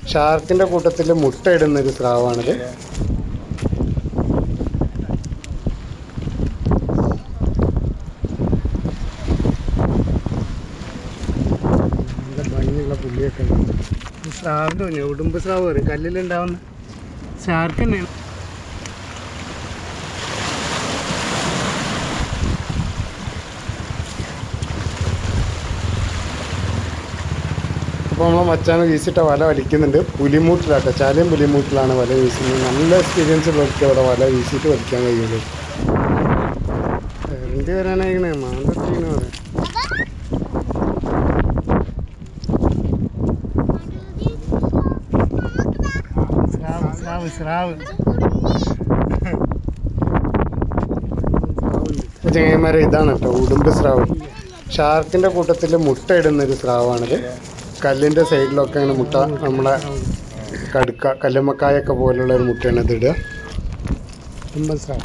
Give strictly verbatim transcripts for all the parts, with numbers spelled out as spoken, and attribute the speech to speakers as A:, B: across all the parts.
A: ഷാർക്കിൻ്റെ കൂട്ടത്തിൽ മുട്ടയിടുന്നൊരു സ്രാവാണിത്. നല്ല ഭംഗിയുള്ള പുള്ളിയൊക്കെ ഉണ്ട്. സ്രാവിൻ്റെ കുഞ്ഞ് ഉടുമ്പ് സ്രാവ് പറയും, കല്ലിലുണ്ടാവുന്ന ഷാർക്ക് തന്നെയാണ്. അപ്പോൾ നമ്മൾ മച്ചാൻ വീശിട്ട വല വലിക്കുന്നുണ്ട്. പുലിമൂട്ടിലാട്ടോ, ചാലയും പുലിമൂട്ടിലാണ് വല വീശുന്നത്. നല്ല എക്സ്പീരിയൻസ് ഉള്ളവർക്ക് അവിടെ വല വീശിയിട്ട് വലിക്കാൻ കഴിയുള്ളൂ. എന്ത് വരാനായിക്കണേ മാന്തീനെ പറയാം. സ്രാവ് സ്രാവ് സ്രാവ് ചങ്ങന്മാരെ ഇതാണ് കേട്ടോ ഉടുമ്പ് സ്രാവ്. ഷാർക്കിൻ്റെ കൂട്ടത്തിൽ മുട്ടയിടുന്നൊരു സ്രാവാണിത്. കല്ലിൻ്റെ സൈഡിലൊക്കെ അങ്ങനെ മുട്ട, നമ്മളെ കടുക്ക കല്ലുമ്മക്കായൊക്കെ പോലുള്ള ഒരു മുട്ടയാണ് ഇത് ഇടുക. ഉടുമ്പൻ സ്രാവ്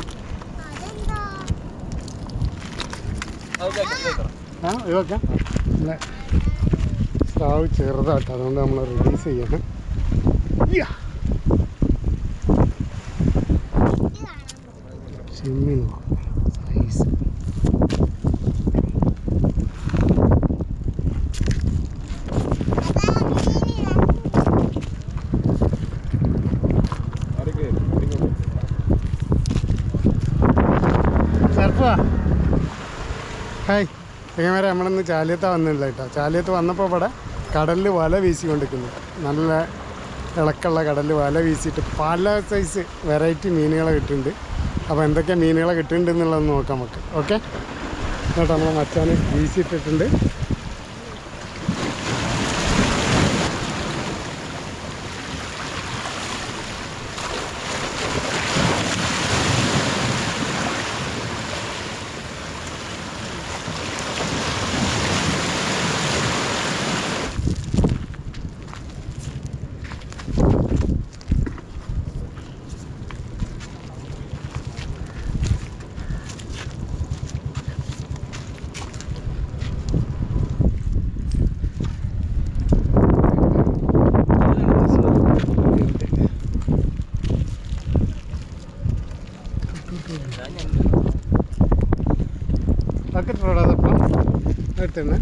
A: ആ ഇതൊക്കെ നമ്മളെ സ്രാവ് ചെറുതാട്ടോ, അതുകൊണ്ട് നമ്മൾ റിലീസ് ചെയ്യണം. ചെമ്മീൻ സൈസ് ഹായ് എങ്ങനെ നമ്മളിന്ന് ചാലിയത്ത് വന്നില്ല കേട്ടോ. ചാലിയത്ത് വന്നപ്പോൾ ഇവിടെ കടലിൽ വല വീശിക്കൊണ്ടിരിക്കുന്നു. നല്ല ഇളക്കുള്ള കടലിൽ വല വീശിയിട്ട് പല സൈസ് വെറൈറ്റി മീനുകളെ കിട്ടുന്നുണ്ട്. അപ്പോൾ എന്തൊക്കെ മീനുകളെ കിട്ടുന്നുണ്ട് എന്നുള്ളത് നോക്കാം നമുക്ക്. ഓക്കെ കേട്ടോ, നമ്മൾ മച്ചാൻ വീശിയിട്ടിട്ടുണ്ട്. ബക്കറ്റ് റോഡാതപ്പം എടുത്തന്നെ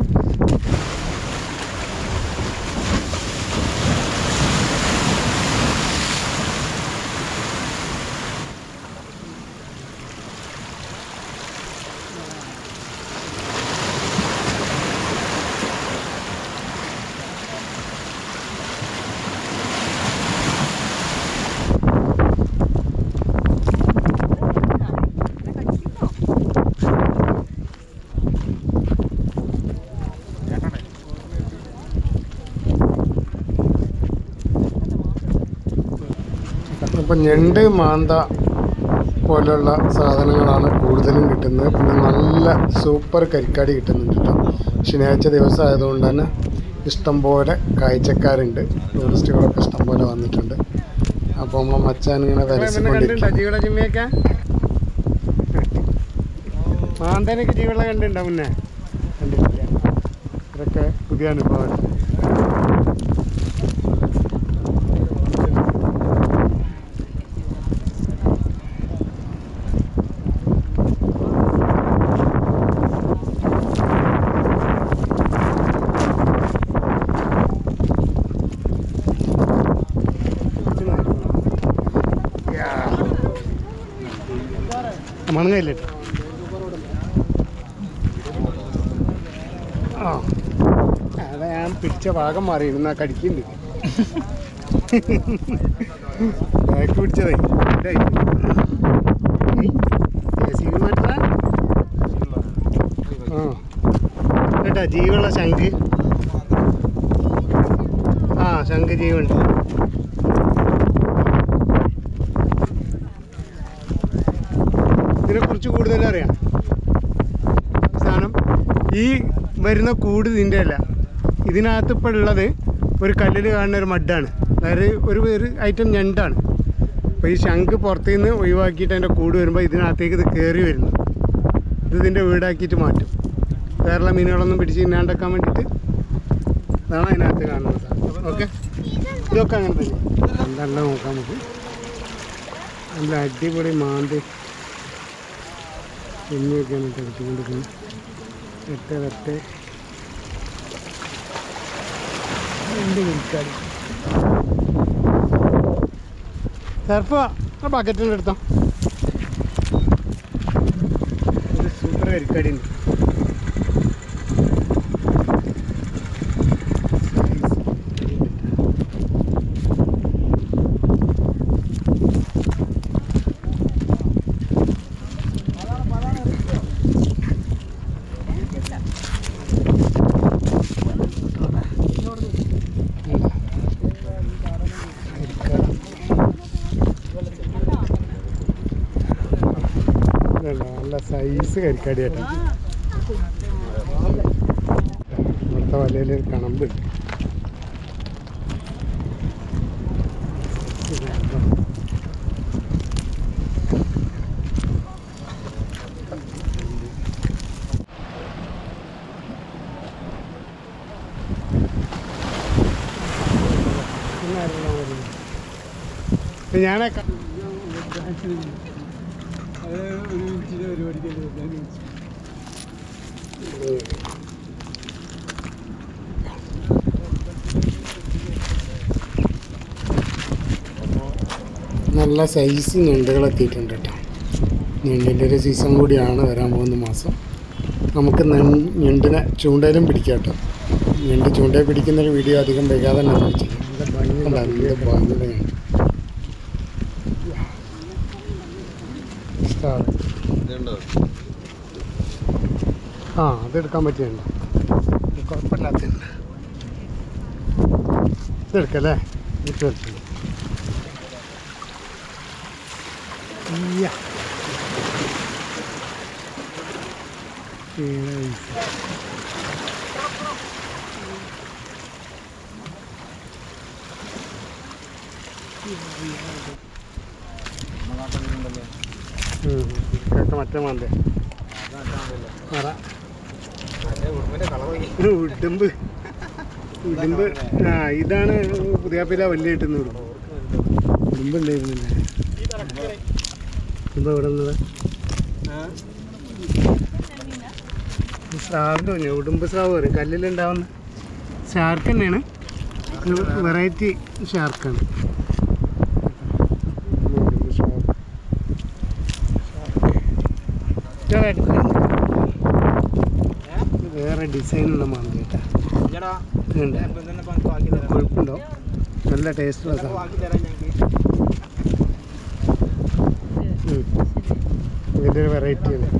A: അപ്പം ഞണ്ട് മാന്ത പോലെയുള്ള സാധനങ്ങളാണ് കൂടുതലും കിട്ടുന്നത്. പിന്നെ നല്ല സൂപ്പർ കരിക്കാടി കിട്ടുന്നുണ്ട് കേട്ടോ. ശനിയാഴ്ച ദിവസം ആയതുകൊണ്ട് തന്നെ ഇഷ്ടംപോലെ കാഴ്ചക്കാരുണ്ട്, ടൂറിസ്റ്റുകളൊക്കെ ഇഷ്ടംപോലെ വന്നിട്ടുണ്ട്. അപ്പോൾ നമ്മൾ മച്ചാൻ ഇങ്ങനെ വരച്ചിക്കൊണ്ടിരിക്കും. മാന്തനൊക്കെ ജീവെള്ളം കണ്ടിട്ടുണ്ടോ മുന്നേ? കണ്ടിട്ടില്ല. ഇതൊക്കെ പുതിയ അനുഭവമാണ്. മണങ്ങയില്ലേ? ആ അതാ ഞാൻ പിടിച്ച ഭാഗം മാറിയിരുന്നു, കടിക്കുന്നുണ്ട്. ബാക്ക് പിടിച്ചതേ ആ കേട്ടാ. ജീവുള്ള ശംഖ്, ആ ശംഖ് ജീവുണ്ട്. ഇതിനെക്കുറിച്ച് കൂടുതൽ അറിയാം. സാധനം ഈ വരുന്ന കൂട് ഇതിൻ്റെ അല്ല, ഇതിനകത്ത് ഇപ്പോൾ ഉള്ളത് ഒരു കല്ലിൽ കാണുന്ന ഒരു മഡാണ്, അതായത് ഒരു ഒരു ഐറ്റം ഞണ്ടാണ്. അപ്പോൾ ഈ ശംഖ് പുറത്തു നിന്ന് ഒഴിവാക്കിയിട്ട് അതിൻ്റെ കൂട് വരുമ്പോൾ ഇതിനകത്തേക്ക് ഇത് കയറി വരുന്നു. ഇത് ഇതിൻ്റെ വീടാക്കിയിട്ട് മാറ്റും. വേറെയുള്ള മീനുകളൊന്നും പിടിച്ച് തിന്നാണ്ടാക്കാൻ വേണ്ടിയിട്ട് ഇതാണ് അതിനകത്ത് കാണുന്നത് സാധനം. ഓക്കെ, ഇതൊക്കെ അങ്ങനെ തന്നെ എന്തെല്ലാം നോക്കാം നമുക്ക്. നല്ല അടിപൊളി മാന്തി കുഞ്ഞൊക്കെയാണ് എടുത്തുകൊണ്ടിരിക്കുന്നത്. എട്ട് വെട്ട് രണ്ട് വിൽക്കാടി സർഫ് ബക്കറ്റിൻ്റെ എടുത്തോ. ഒരു സൂപ്പർ കരിക്കാടി ഉണ്ട്. നല്ല സൈസ് കരിക്കാടിയായിട്ട് ഇവിടുത്തെ വലയിൽ കണമ്പുണ്ട്. ഞാനേ നല്ല സൈസ് ഞണ്ടുകളെത്തിയിട്ടുണ്ട് കേട്ടോ. ഞണ്ടിൻ്റെ ഒരു സീസൺ കൂടിയാണ് വരാൻ പോകുന്ന മാസം. നമുക്ക് ഞണ്ടിനെ ചൂണ്ടയിലും പിടിക്കാം കേട്ടോ. ഞണ്ട് ചൂണ്ടയിൽ പിടിക്കുന്നൊരു വീഡിയോ അധികം വൈകാതെ തന്നെ നമുക്ക് ചെയ്യാം. ഭംഗിയുടെ ഞണ്ട് സ്റ്റാർ. ആ അതെടുക്കാൻ പറ്റിയുണ്ട്, കുഴപ്പമില്ലാത്തുണ്ട്. ഇതെടുക്കല്ലേ? ഇതെടുക്കില്ല. മറ്റേ മാന്തേ ഉടുമ്പ് ഉടുമ്പ് ആ ഇതാണ് പുതിയാപ്പില വലിയ കിട്ടുന്ന ഉടുമ്പ്. ഉടുമ്പുണ്ടായിരുന്നില്ല ഉടുമ്പ് എവിടെ നിന്നത്? സ്രാവിൻ്റെ കുഞ്ഞ് ഉടുമ്പ് സ്രാവ് പറയും. കല്ലിലുണ്ടാവുന്ന ഷാർക്ക് തന്നെയാണ്, വെറൈറ്റി ഷാർക്കാണ്. വേറെ ഡിസൈനുള്ള മാന്തി കേട്ടാ. കൊഴുപ്പുണ്ടോ? നല്ല ടേസ്റ്റുള്ള സാധനം. ഇതിൻ്റെ ഒരു വെറൈറ്റിയാണ്.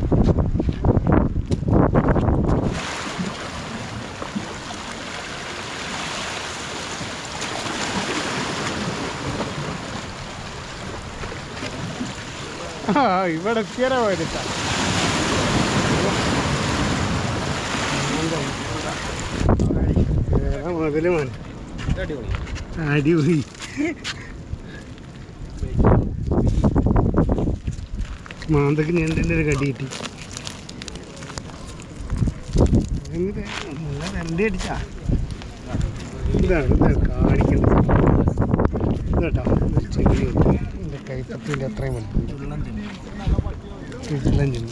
A: ആ ഇവിടെ എത്തിയാലോ പോയിട്ടാ. മുതല് മോൻ അടിപൊളി. മാന്തക്ക് ഞണ്ടിൻ്റെ ഒരു കടി കിട്ടി. നല്ല രണ്ടി അടിച്ചാ. ഇതാണ് ഇതാണ് കാണിക്കേണ്ടത് കേട്ടോ. ചെറിയ എൻ്റെ കൈപ്പത്തിൻ്റെ അത്രയും വലുപ്പം ഇതെല്ലാം ചെന്നു.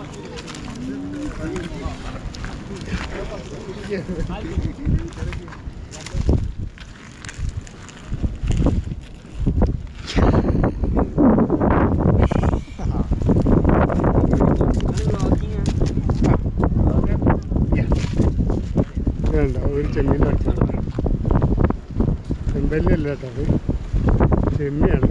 A: വേണ്ട ഒരു ചെമ്മീൻ്റെ അടിച്ചത് ചെമ്പല്ലല്ല കേട്ടോ, അത് ചെമ്മിയാണ്.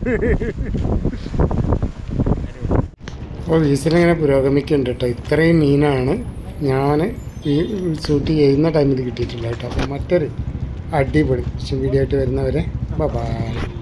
A: അപ്പോൾ വീസിലിങ്ങനെ പുരോഗമിക്കുന്നുണ്ട് കേട്ടോ. ഇത്രയും മീനാണ് ഞാൻ ഈ ഷൂട്ട് ചെയ്യുന്ന ടൈമിൽ കിട്ടിയിട്ടുള്ളത് കേട്ടോ. അപ്പോൾ മറ്റൊരു അടിപൊളി വീഡിയോ ആയിട്ട് വരുന്നവരെ ബൈ.